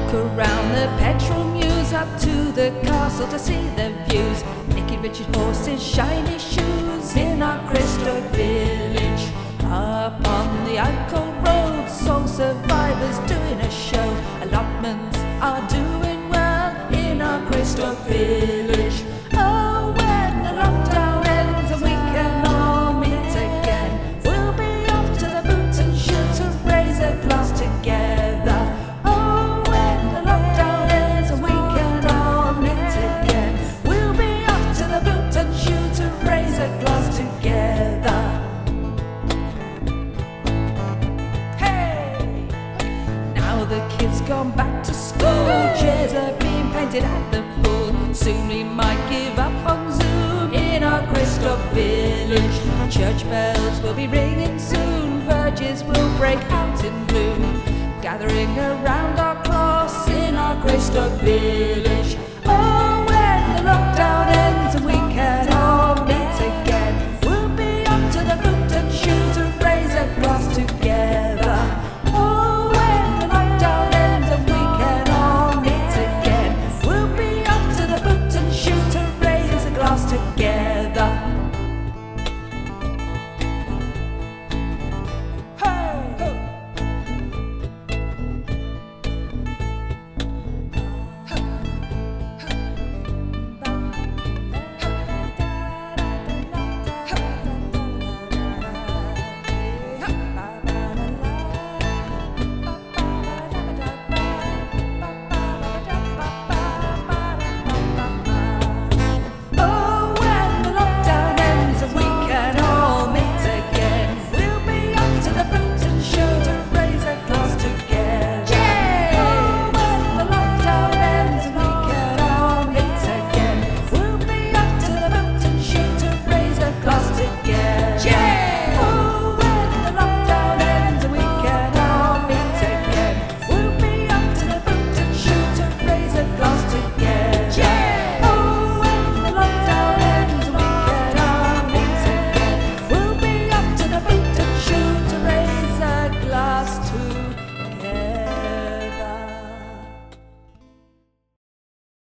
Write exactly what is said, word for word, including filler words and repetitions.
Walk around the petrol mews, up to the castle to see the views. Nicky Richard horses, shiny shoes in our Crystal Village. Up on the Alcohol Road, soul survivors doing a show. Allotments are doing well in our Crystal Village. Oh, when the lockdown ends and we can all meet again, we'll be off to the Boots and Shoe to raise a glass together. Oh, when the lockdown ends and we can all meet again, we'll be off to the Boots and Shoe to raise a glass together. Hey! Now the kids gone back to school, chairs are being painted at the pool. Soon we might give up on Zoom in our Crystal Village. Church bells will be ringing soon, verges will break out in bloom, gathering around our cross in our Crystal Village.